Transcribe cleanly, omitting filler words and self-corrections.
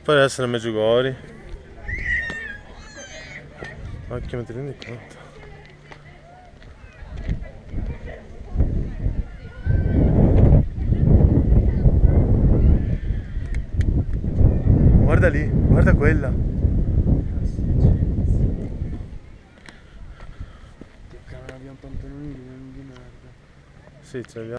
Poi deve essere Meggiugori. Occhio, ma ti rendi conto? Guarda lì, guarda quella. Toccano un pantaloni di merda. Sì, c'è